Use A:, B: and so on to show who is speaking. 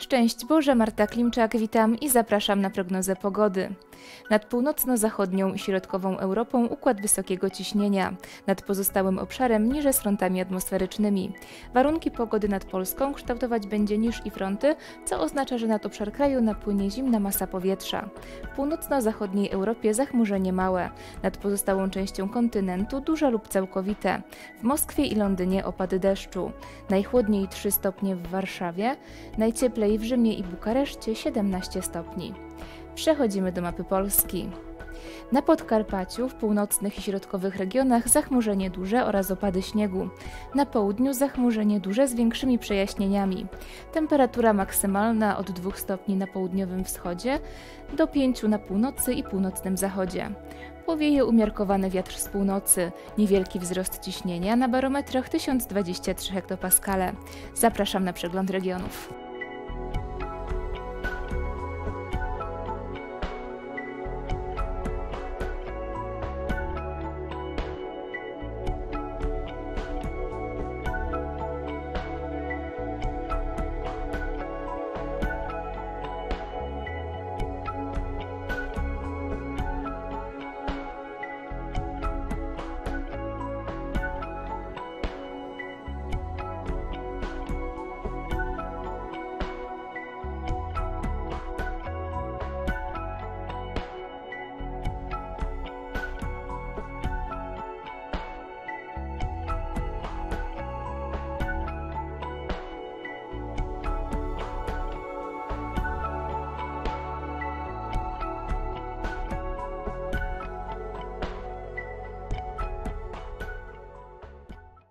A: Szczęść Boże, Marta Klimczak, witam i zapraszam na prognozę pogody. Nad północno-zachodnią i środkową Europą układ wysokiego ciśnienia, nad pozostałym obszarem niże z frontami atmosferycznymi. Warunki pogody nad Polską kształtować będzie niż i fronty, co oznacza, że nad obszar kraju napłynie zimna masa powietrza. W północno-zachodniej Europie zachmurzenie małe, nad pozostałą częścią kontynentu duże lub całkowite. W Moskwie i Londynie opady deszczu. Najchłodniej 3 stopnie w Warszawie, najcieplej w Rzymie i Bukareszcie 17 stopni. Przechodzimy do mapy Polski. Na Podkarpaciu, w północnych i środkowych regionach zachmurzenie duże oraz opady śniegu. Na południu zachmurzenie duże z większymi przejaśnieniami. Temperatura maksymalna od 2 stopni na południowym wschodzie do 5 na północy i północnym zachodzie. Powieje umiarkowany wiatr z północy, niewielki wzrost ciśnienia na barometrach 1023 hektopaskale. Zapraszam na przegląd regionów.